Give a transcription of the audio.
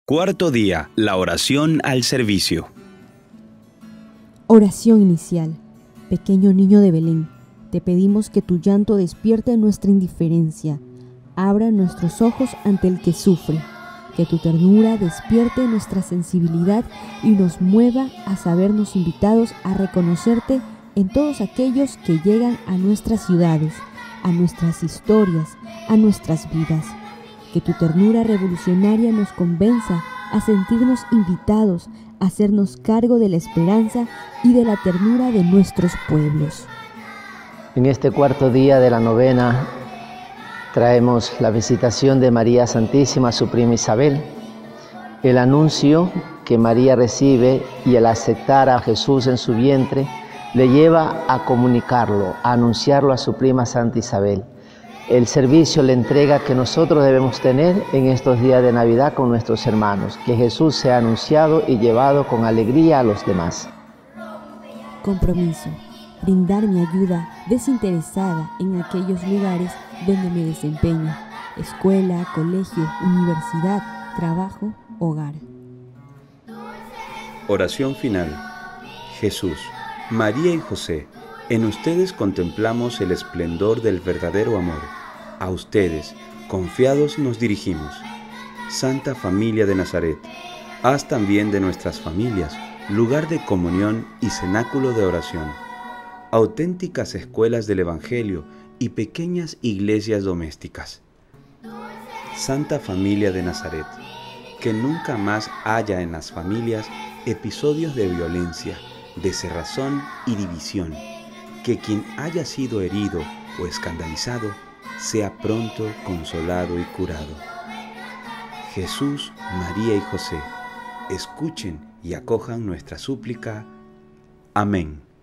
Cuarto día, la oración al servicio. Oración inicial. Pequeño niño de Belén, te pedimos que tu llanto despierte nuestra indiferencia, abra nuestros ojos ante el que sufre, que tu ternura despierte nuestra sensibilidad y nos mueva a sabernos invitados a reconocerte en todos aquellos que llegan a nuestras ciudades, a nuestras historias, a nuestras vidas. Que tu ternura revolucionaria nos convenza a sentirnos invitados a hacernos cargo de la esperanza y de la ternura de nuestros pueblos. En este cuarto día de la novena traemos la visitación de María Santísima a su prima Isabel, el anuncio que María recibe y el aceptar a Jesús en su vientre le lleva a comunicarlo, a anunciarlo a su prima Santa Isabel. El servicio, la entrega que nosotros debemos tener en estos días de Navidad con nuestros hermanos, que Jesús sea anunciado y llevado con alegría a los demás. Compromiso. Brindar mi ayuda desinteresada en aquellos lugares donde me desempeño: escuela, colegio, universidad, trabajo, hogar. Oración final. Jesús, María y José, en ustedes contemplamos el esplendor del verdadero amor. A ustedes, confiados, nos dirigimos. Santa Familia de Nazaret, haz también de nuestras familias lugar de comunión y cenáculo de oración, auténticas escuelas del Evangelio y pequeñas iglesias domésticas. Santa Familia de Nazaret, que nunca más haya en las familias episodios de violencia, de cerrazón y división. Que quien haya sido herido o escandalizado sea pronto consolado y curado. Jesús, María y José, escuchen y acojan nuestra súplica. Amén.